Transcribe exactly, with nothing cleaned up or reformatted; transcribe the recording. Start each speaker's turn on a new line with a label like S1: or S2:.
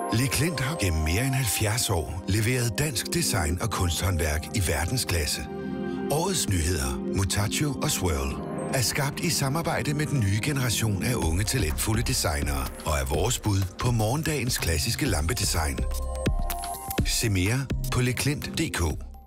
S1: KLINT har gennem mere end halvfjerds år leveret dansk design og kunsthåndværk i verdensklasse. Årets nyheder, MUTATIO og SWIRL, er skabt i samarbejde med den nye generation af unge talentfulde designere og er vores bud på morgendagens klassiske lampedesign. Se mere på le klint punktum d k.